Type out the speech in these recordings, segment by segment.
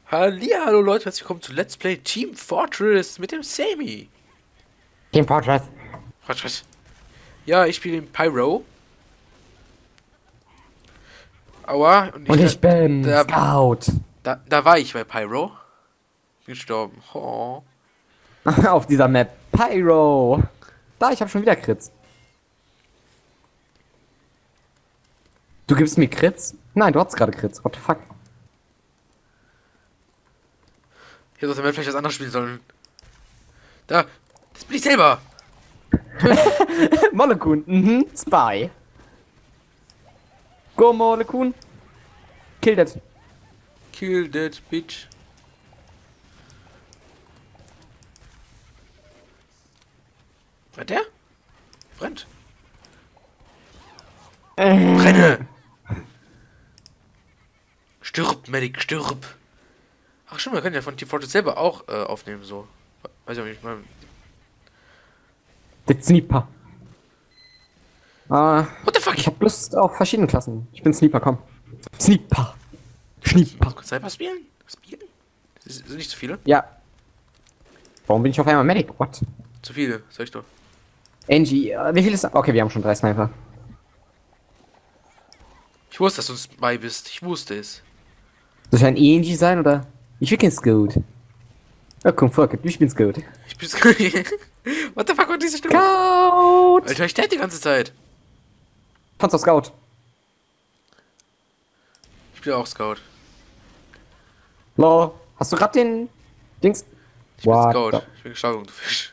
Hallihallo Leute, herzlich willkommen zu Let's Play Team Fortress mit dem Sammy. Team Fortress. Fortress. Ja, ich spiele den Pyro. Aua, und Und ich bin da, Scout. da war ich bei Pyro. Bin gestorben. Oh. Auf dieser Map. Pyro. Da, ich habe schon wieder Crits. Du gibst mir Crits? Nein, du hattest gerade Crits. What the fuck? Hier sollte man vielleicht was anderes spielen sollen. Da, das bin ich selber. Molekun. Spy. Go, Molekun. Kill that. Kill that bitch. War der? Brennt. Brenne! Stirb, Medic, stirb! Ach stimmt, wir können ja von Team Fortress selber auch aufnehmen, so. Weiß ich auch nicht, mal. Der Sniper. What the fuck? Ich hab Lust auf verschiedene Klassen. Ich bin Sniper, komm. Sniper. Sniper. Kurz Sniper spielen? Spielen? Sind nicht zu viele? Ja. Warum bin ich auf einmal Medic? What? Zu viele, sag ich doch. Angie, wie viel ist... Okay, wir haben schon 3 Sniper. Ich wusste, dass du uns bei bist. Ich wusste es. Soll ich ein Angie sein, oder? Ich will kein Scout. Oh, komm, fuck it, ich bin Scout. Ich bin What the fuck war diese Stimme? Scout! Alter, ich sterbe die ganze Zeit. Panzer Scout. Ich bin auch Scout. Lol. Hast du grad den... Dings... Ich bin What Scout. the- Ich bin gestorben, du Fisch.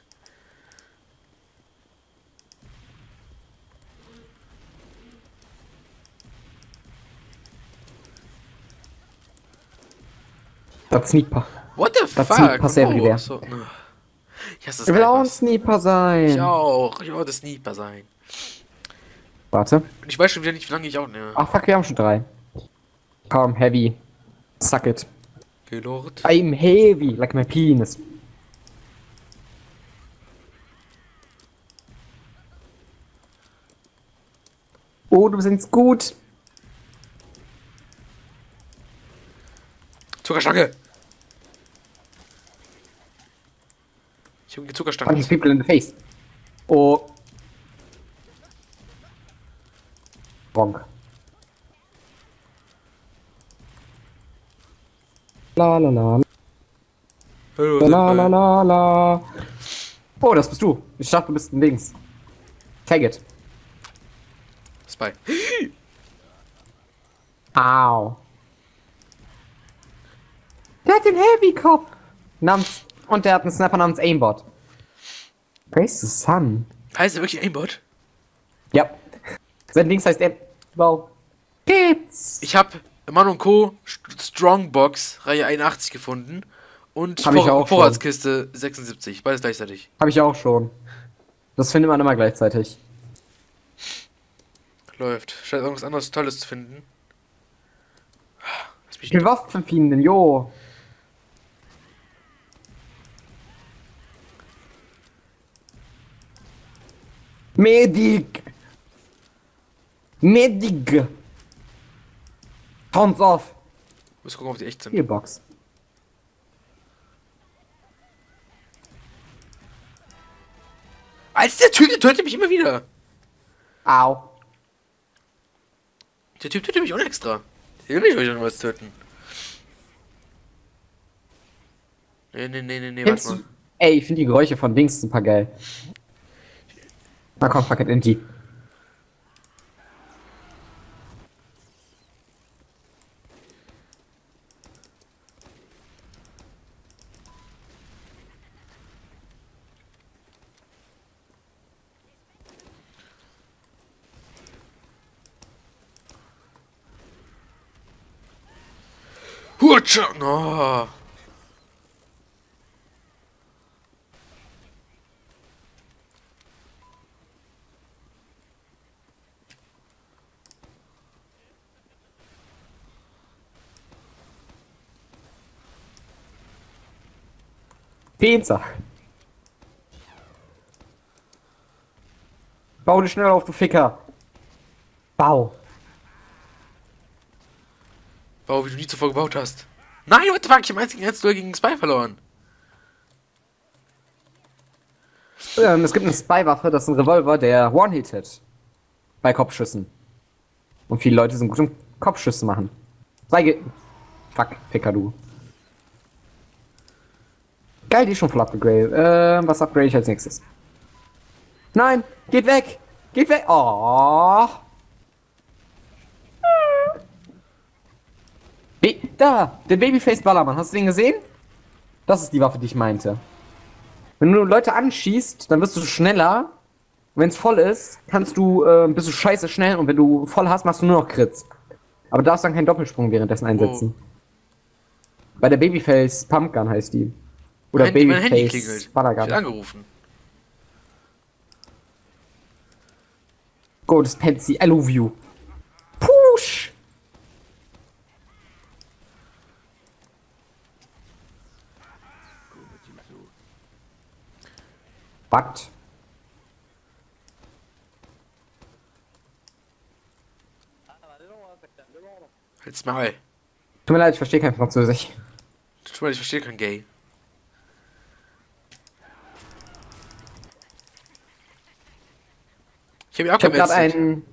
Das Sniper. What the Das fuck? Sniper sehr everywhere. So. Ich hasse Ich will auch ein Snipers. Sniper sein. Ich auch. Ich wollte Sniper sein. Warte. Und ich weiß schon wieder nicht, wie lange ich auch nehme. Ach fuck, wir haben schon 3. Komm, heavy. Suck it. Okay, Lord. I'm heavy, like my penis. Oh, du bist gut. Zuckerstange! Ich habe die Punching Zuckerstange. people in the face. Oh. Bonk. La la la. Hallo, La la Senpai. la la. Oh, das bist du. Ich dachte, du bist ein Dings. Tag it. Spy. Au. Der hat den Heavy Cop. Und der hat einen Snapper namens Aimbot. Praise the Sun. Heißt er wirklich Aimbot? Ja. Sein Dings heißt Wow. Geht's. Ich habe Mann & Co. Strongbox Reihe 81 gefunden. Und Hab ich auch schon. Vorratskiste 76. Beides gleichzeitig. Habe ich auch schon. Das findet man immer gleichzeitig. Läuft. Scheint irgendwas anderes Tolles zu finden. Lass mich Wie viele Waffen finden, jo. Medic. Medic. Towns off. muss gucken, ob die echt sind. Gearbox. Als der Typ, der tötet mich immer wieder. Au. Der Typ tötet mich auch extra. Der will nicht euch irgendwas töten. Nee, warte Kennst mal. du? Ey, ich finde die Geräusche von Dings super geil. Na komm, fuck it, NG. Hutscha! Oh. Pizza. Bau dich schnell auf, du Ficker. Bau. Bau, wie du nie zuvor gebaut hast. Nein, what the fuck, ich hab einzigen Duell gegen Spy verloren. Es gibt eine Spy-Waffe, das ist ein Revolver, der One-Hitted. Bei Kopfschüssen. Und viele Leute sind gut im Kopfschüsse machen. Fuck, Ficker, du. Geil, die ist schon voll abgegradet. Was upgrade ich als nächstes? Nein, geht weg! Geht weg! Oh. Da, der Babyface Ballermann, hast du den gesehen? Das ist die Waffe, die ich meinte. Wenn du Leute anschießt, dann wirst du schneller. Wenn es voll ist, bist du scheiße schnell und wenn du voll hast, machst du nur noch Crits. Aber du darfst dann keinen Doppelsprung währenddessen einsetzen. Bei der Babyface Pumpgun heißt die. Oder mein Handy klingelt. Babyface Ich Ballergun. werde angerufen. Go, das Pansy, I love you. Push! What? Halt's Maul. Tut mir leid, ich verstehe kein Französisch. Tut mir leid, ich verstehe kein Gay. Ich habe ja auch Ich habe gerade gemetzelt.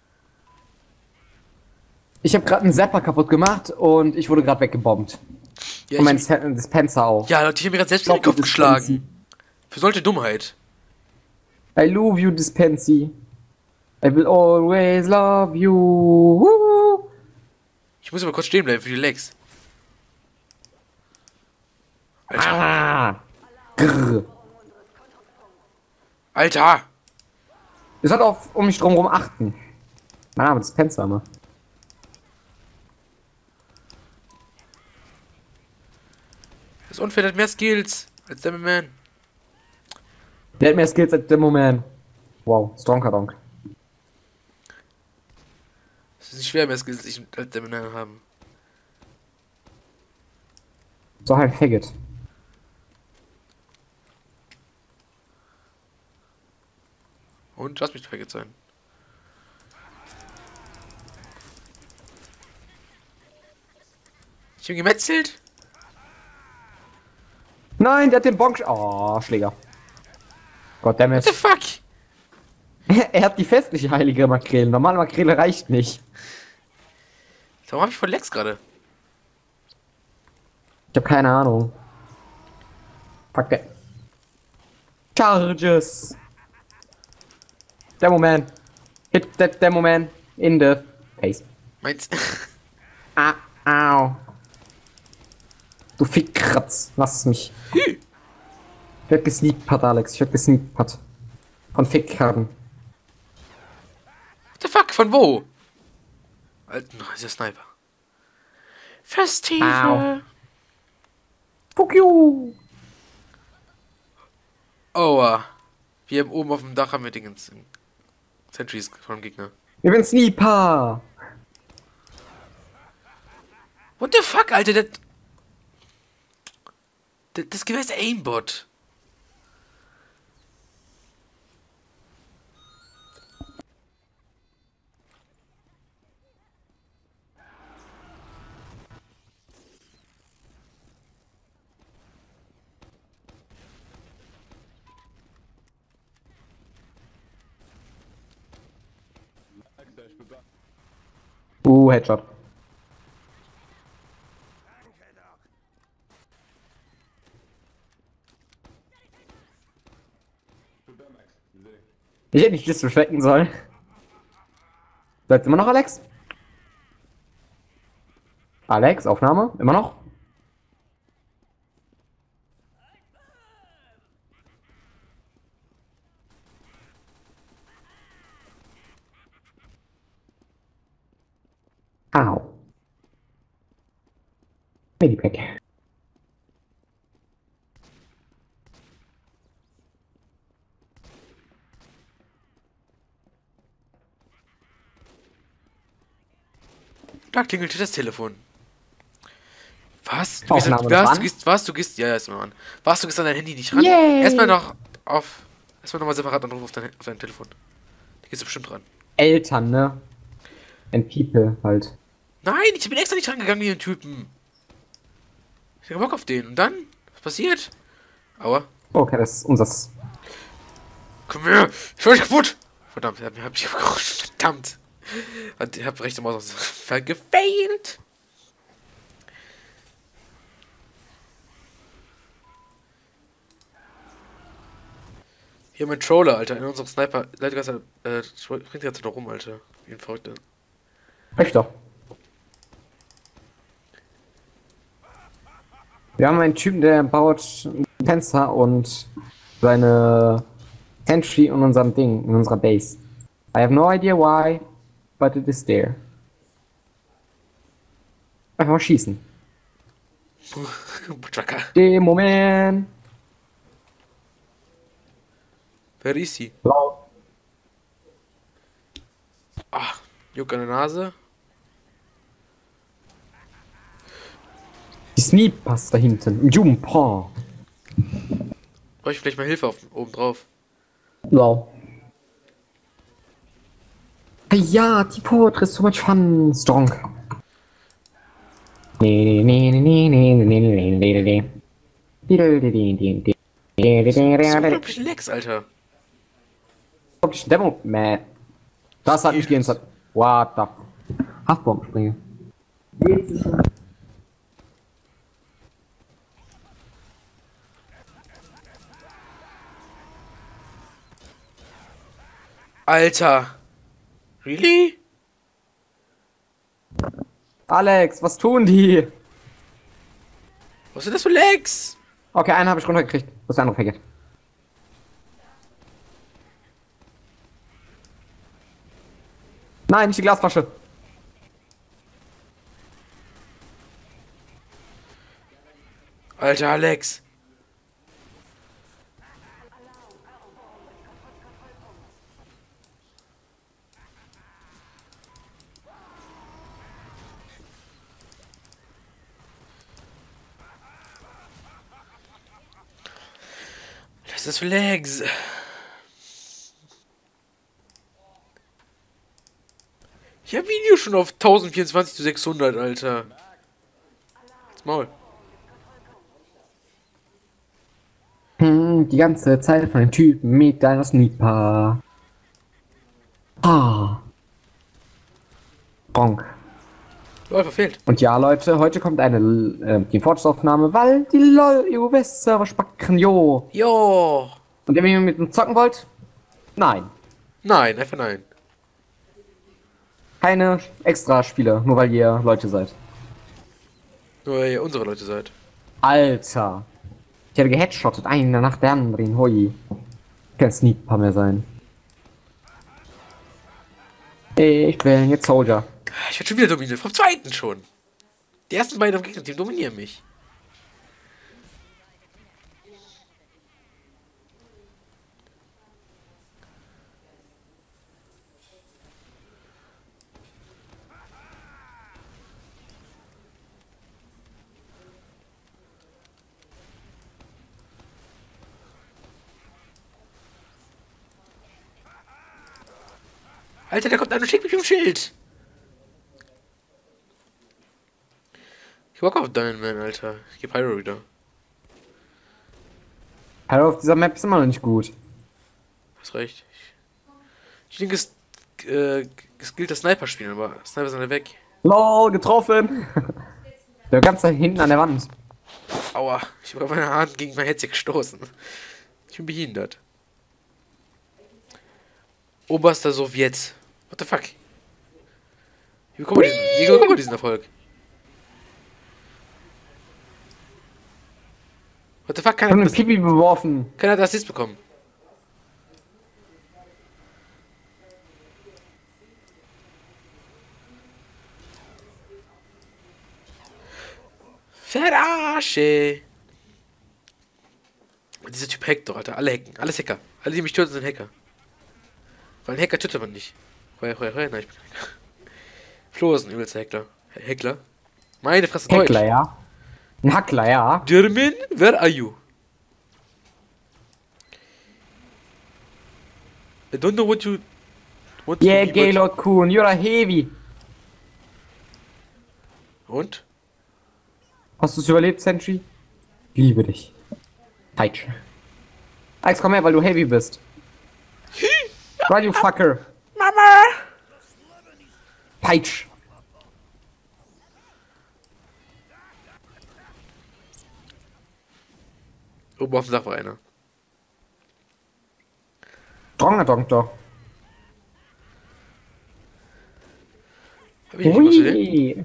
Ich habe gerade einen Zapper kaputt gemacht und ich wurde gerade weggebombt. Ja, Und mein Dispenser auch. ja, Leute, ich habe mir gerade selbst in den Kopf geschlagen. Für solche Dummheit. I love you, Dispensy. I will always love you. Woo. Ich muss aber kurz stehen bleiben für die Legs. Alter. Ah. Grrr. Alter! Ihr sollt auch um mich drumherum achten. Mein Name ist Dispenser immer. Das ist unfair, der hat mehr Skills als der Man. Der hat mehr Skills als Demo Man. Wow, Stronger Donk. Es ist nicht schwer, mehr Skills als der Man haben. So ein Faggot. Und lass mich vergessen sein. Ich bin gemetzelt. Nein, der hat den Bonk. Oh, Schläger. What the Goddammit. fuck? Er hat die festliche heilige Makrele. Normale Makrele reicht nicht. Warum hab ich voll Lex gerade? Ich hab keine Ahnung. Fuck der. Charges. Demoman. Hit that Demoman in the face. Meins. Ah, au. Du Fickkratz. Lass mich. Ich werd gesneakpat, Alex. Ich werd gesneakpat. Von Fickkarten. What the fuck? Von wo? Alter, dieser Sniper. Festive. Fuck you. Aua. Wir haben oben auf dem Dach haben wir Dingens. Sentries vom Gegner. Ich bin Sniper. What the fuck, Alter? Das Gewehr ist Aimbot. Headshot. Ich hätte nicht disrespecten sollen. Seid immer noch Alex? Alex, Aufnahme? Immer noch? Au. Medipack. Da klingelte das Telefon. Was? Aufnahme Du gehst, ja, ist mal an. Was, du gehst an dein Handy nicht ran? Yay. Erstmal nochmal separat Anruf auf dein Telefon. Da gehst du bestimmt ran. Eltern, ne? And people halt. Nein, ich bin extra nicht rangegangen wie ein Typen. Ich hab Bock auf den. Und dann? Was passiert? Aua. Okay, das ist unseres. Komm her! Ich war dich kaputt! Verdammt, hab ich gerutscht. Verdammt! Ich hab rechte Maus gefailt! Hier mein Troller, Alter. In unserem Sniper. Springt die ganze Zeit noch rum, Alter. Wie ein Verrückter. Echt doch. Wir haben einen Typen, der baut ein Fenster und seine Sentry in unserem Ding, in unserer Base. I have no idea why, but it is there. Einfach mal schießen. Butchaka. Demo-Man. Wer ist sie? Blau. Ach, Juck an der Nase. Die Sneak passt da hinten. Jumpa. Brauche ich vielleicht mal Hilfe oben drauf? Blau. Ja, die Port is so much fun. Strong. So unglaublich Lex, Alter. Demo, man. Das hat mich geinstert. What the? Haftbombenspringe. Alter. Really? Alex, was tun die? Was sind das für Legs? Okay, einen habe ich runtergekriegt. Was ist der andere vergeht? Nein, nicht die Glasflasche. Alter, Alex. Was ist das für Legs? Ich hab Video schon auf 1024 zu 600, Alter. Das Maul. Die ganze Zeit von dem Typen mit deiner Sniper. Ah. Bonk. LOL, verfehlt. Und ja, Leute, heute kommt eine die Fortschrittsaufnahme, weil die LOL EU-West-Server spacken, jo. Jo. Und wenn ihr mit uns zocken wollt? Nein. Nein, einfach nein. Keine Extra-Spiele, nur weil ihr Leute seid. Nur weil ihr unsere Leute seid. Alter. Ich habe geheadshottet, einer nach der anderen, hoi. Kein Sneak-Paar mehr sein. Ich bin jetzt Soldier. Ich werde schon wieder dominiert. Vom zweiten schon. Die ersten beiden am Gegnerteam dominieren mich. Alter, der kommt an und schickt mich um Schild. Ich bock auf Diamond Man, Alter. Ich geb Pyro wieder. Pyro auf dieser Map ist immer noch nicht gut. Hast recht. Ich denke, es gilt das Sniper spielen, aber Sniper sind alle weg. LOL, getroffen! Der ganz da hinten an der Wand. Aua, ich habe meine Hand gegen mein Headset gestoßen. Ich bin behindert. Oberster Sowjet. What the fuck? Wie bekommen wir diesen Erfolg? What the fuck? Ich hab einen Pipi beworfen. Keiner hat Assist bekommen. Verarsche! Dieser Typ hackt doch, Alter. Alle hacken. Alles Hacker. Alle, die mich töten, sind Hacker. Weil ein Hacker tötet man nicht. Nein, ich bin Hacker. Flo ist ein übelster Hackler. Hackler? Meine Fresse, Deutsch. Hackler, ja. Ein Hackler, ja. German, where are you? I don't know what you want Yeah, to be, Gaylord Kuhn, you're a heavy. Und? Hast du es überlebt, Sentry? Ich liebe dich. Peitsch. Alex, komm her, weil du heavy bist. Run, you fucker. Mama! Peitsch. Oben auf dem Dach war einer. Dronger Doktor. Hab ich nicht was für den? Ui.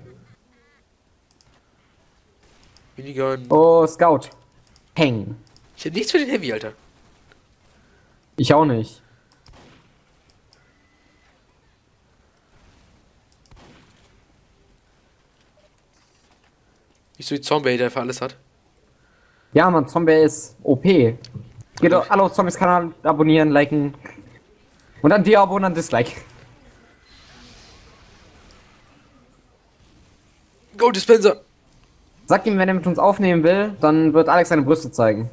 Minigun. Oh, Scout. Peng. Ich hab nichts für den Heavy, Alter. Ich auch nicht. Nicht so wie Zombie, der für alles hat. Ja, Mann, Zombie ist OP. Geht doch alle auf Zombies Kanal abonnieren, liken. Und dann Abo und dann Dislike. Go Dispenser! Sag ihm, wenn er mit uns aufnehmen will, dann wird Alex seine Brüste zeigen.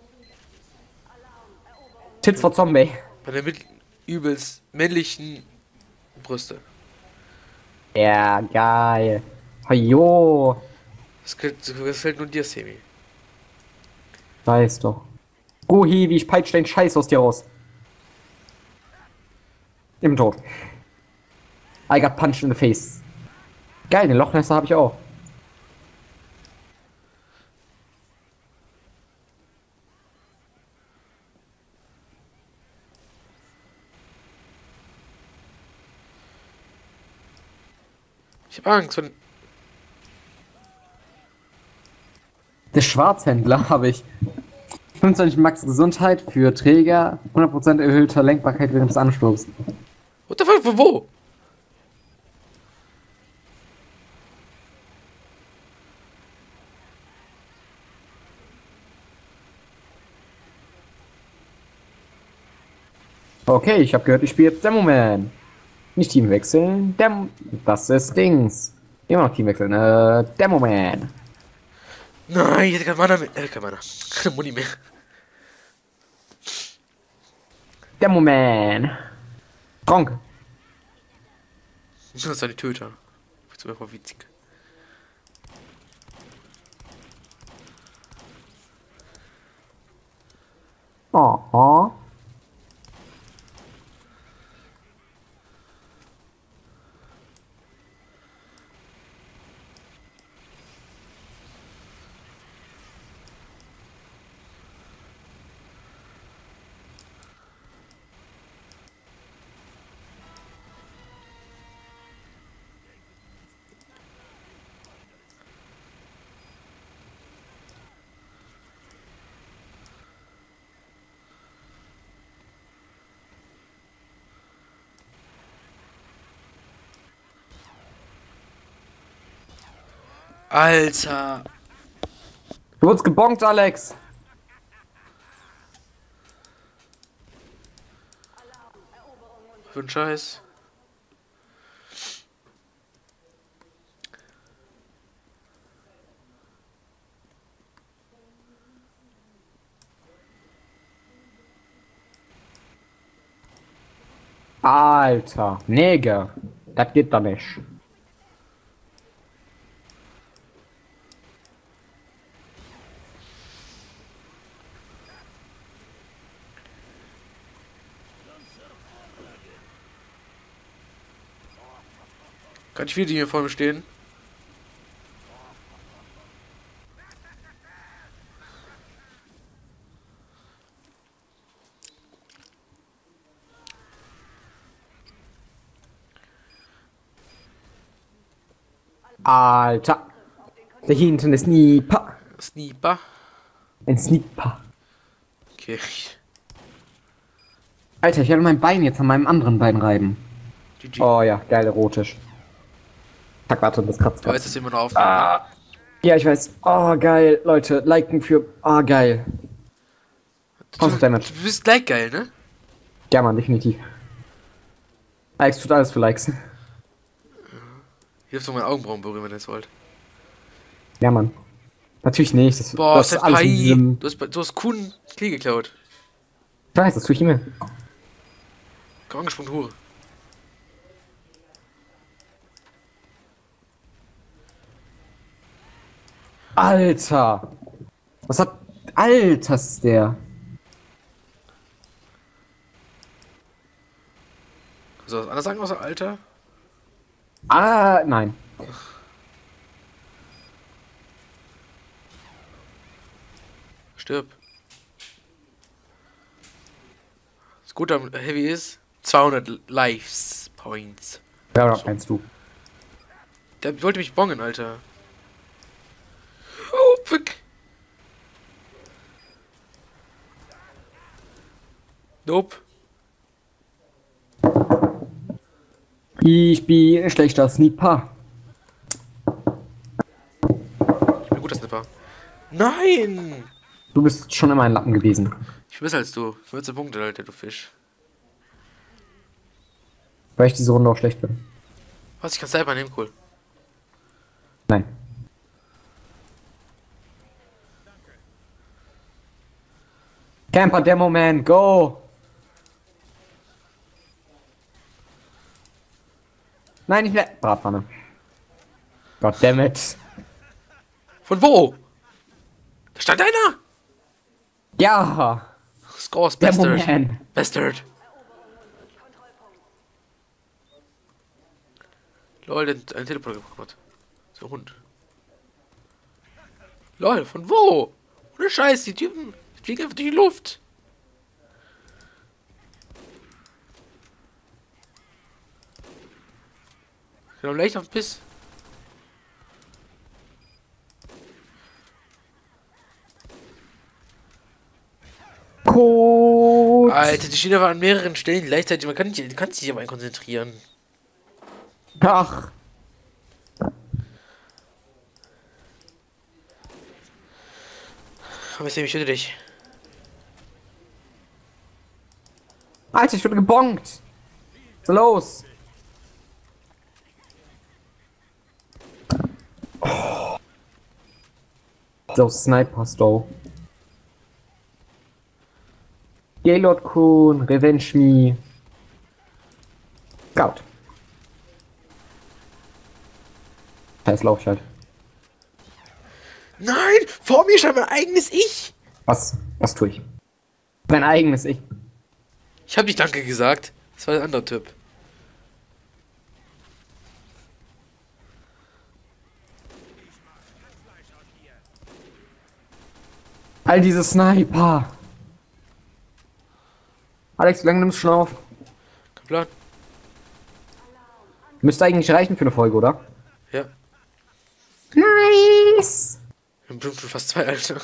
Tits for Zombie. Bei der mit übelst männlichen Brüste. Ja, geil. Hajo. Das gefällt nur dir, Semi. Weiß doch. Gohi, wie ich peitsche den Scheiß aus dir raus. Im Tod. I got punched in the face. Geil, den Lochnesser habe ich auch. Ich hab Angst, wenn. Der Schwarzhändler habe ich. 25 Max Gesundheit für Träger, 100% erhöhter Lenkbarkeit während des Anstoßes. What the fuck, wo? Okay, ich habe gehört, ich spiele jetzt Demoman. Nicht Team wechseln, das ist Dings. Immer noch Team wechseln, Demoman. Nein, ich hätte kein Mana mehr. Kein Mana. Keine Muni mehr. Demoman. Tronk. Das ist eine Töter. Willst du mir mal witzig? Oh. Alter. Du wurdest gebonkt, Alex. Für ein Scheiß. Alter, Neger. Das geht doch nicht. Kann ich viele, die hier vor mir stehen? Alter. Da hinten ist Sniper. Sniper. Ein Sniper. Okay. Alter, ich werde mein Bein jetzt an meinem anderen Bein reiben. GG. Oh ja, geil, erotisch. Zack, warte, das kratzt Du weißt, dass wir immer noch aufnehmen, ne? Ja, ich weiß. Oh, geil, Leute, liken für... Oh, geil. Kommst du damit? Du bist gleich geil, ne? Ja, Mann, definitiv. Alex tut alles für Likes. Hier dürft ihr meine Augenbrauen berühren, wenn ihr es wollt. Ja, Mann. Natürlich nicht. Boah, das ist alles in Senpai. diesem... Du hast Kuhn Klee geklaut. Ich weiß, das tue ich immer. Komm angesprungen, Hure. Alter! Was hat. Alter, ist der. Soll was anderes sagen außer Alter? Ah, nein. Stirb. Das Gute am Heavy ist 200 Lives Points. Ja, meinst du? Der wollte mich bongen, Alter. Oh, fuck. Nope. Ich bin ein schlechter Sniper. Ich bin ein guter Snipper. Nein! Du bist schon immer ein Lappen gewesen. Ich bin besser als du. 14 Punkte, Alter, du Fisch. Weil ich diese Runde auch schlecht bin. Was, ich kann selber nehmen, cool. Nein. Camper Demo Man, go! Nein, nicht mehr. Bratpfanne. Goddammit. Von wo? Da stand einer! Ja! Scores, Demo Bastard. Man. Bastard. Lol, ein Teleporter bekommen. So Hund. Lol, von wo? Ohne Scheiß, die Typen fliegen einfach durch die Luft. Genau, leicht auf den Piss. Code. Alter, die stehen aber an mehreren Stellen gleichzeitig. Man kann sich nicht auf einen konzentrieren. Ach. Aber ich töte dich. Alter, ich wurde gebonkt. So los. Oh. So, Snipers, though. Gaylord Kuhn, Revenge Me. Scout. Scheiß Lauf halt. Nein! Vor mir stand mein eigenes Ich! Was tue ich? Mein eigenes Ich. Ich habe nicht Danke gesagt. Das war ein anderer Typ. All diese Sniper. Alex, wie lange nimmst du schon auf? Kein Plan. Müsste eigentlich reichen für eine Folge, oder? Ja. Nice. Wir haben bestimmt schon fast 2, Alter.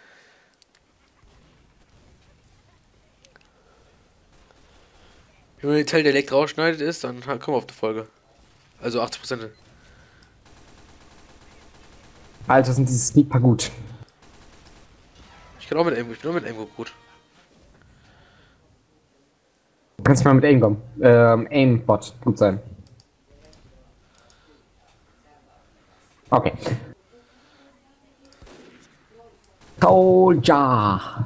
Wenn man den Teil, der direkt rausschneidet, ist, dann kommen wir auf die Folge. Also 80%. Alter, sind diese Sniper gut. Ich kann auch mit Aim, ich bin auch mit Aim gut. Du kannst mal mit Aimgom, Aimbot gut sein. Okay. Soldier.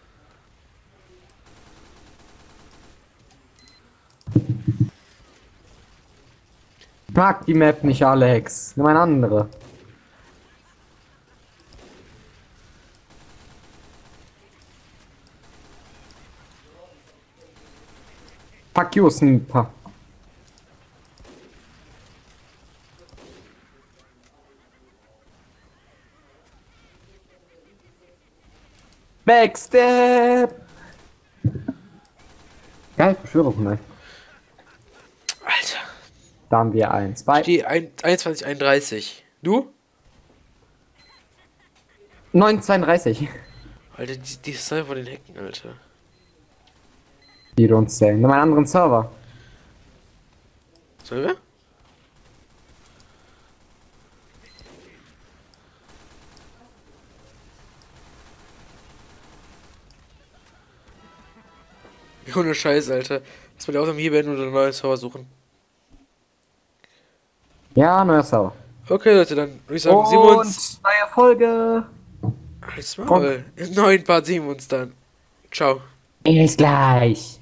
Ich mag die Map nicht, Alex. Nimm eine andere. Fuck you, Sniper. Backstep! Geil, Beschwörung, ne? Alter. Da haben wir eins. Bei Ich stehe 21:31. Du? 9,32. Alter, die Sniper von den Hecken, Alter. Die don't say. Nimm einen anderen Server. Sollen wir? Ohne Scheiß, Alter. Lass mal die Aufnahme hier beenden oder einen neuen Server suchen. Ja, neuer Server. Okay, Leute, dann würde ich sagen, sehen wir uns. Und neue Folge. Halt's Maul. Im neuen Part sehen wir uns dann. Ciao. Bis gleich.